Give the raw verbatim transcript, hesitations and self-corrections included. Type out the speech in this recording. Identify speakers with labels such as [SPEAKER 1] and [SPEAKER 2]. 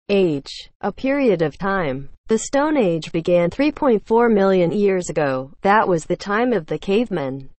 [SPEAKER 1] Age. A period of time. The Stone Age began three point four million years ago. That was the time of the cavemen.